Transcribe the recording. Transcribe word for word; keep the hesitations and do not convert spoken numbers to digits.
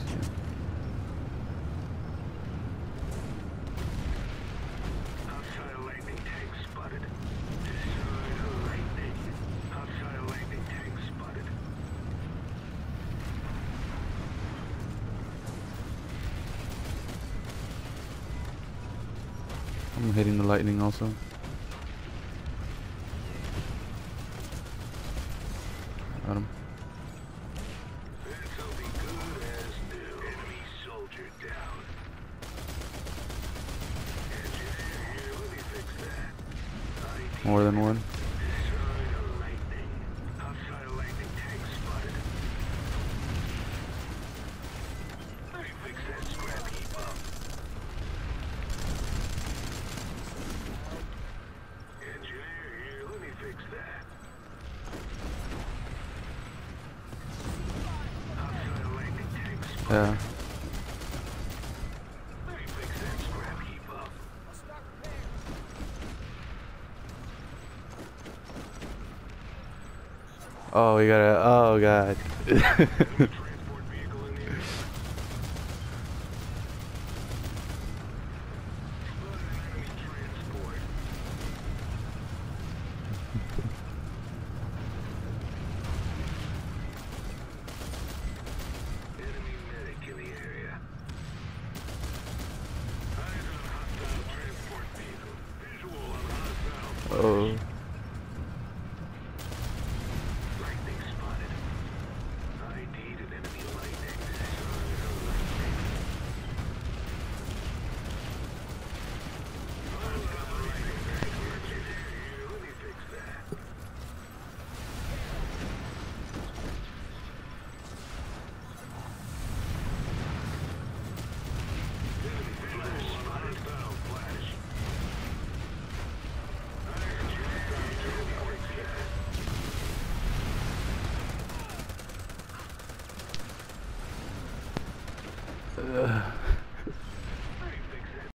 Outside lightning tank spotted. Outside lightning. Outside lightning tank spotted. I'm hitting the lightning also. Got him. This'll be good as new. Enemy soldier down. Engineer here, let me fix that. I D More than one. Outside lightning. Outside lightning tank spotted. Let me fix that scrap heap up. Engineer here, let me fix that. Outside lightning tank spotted. Yeah. Let me fix that scrap heap up. Oh, we gotta. Oh god. Transport vehicle in the area. Spotted an enemy transport. Enemy medic in the area. Eyes on hostile transport vehicle. Visual on hostile. Oh. Lightning spotted. I D'd an enemy lightning. Hostile lightning. Hostile lightning. Engineer here, let me fix that. Enemy flash spotted. Hostile flash. Iron hostile transport vehicle. Ugh.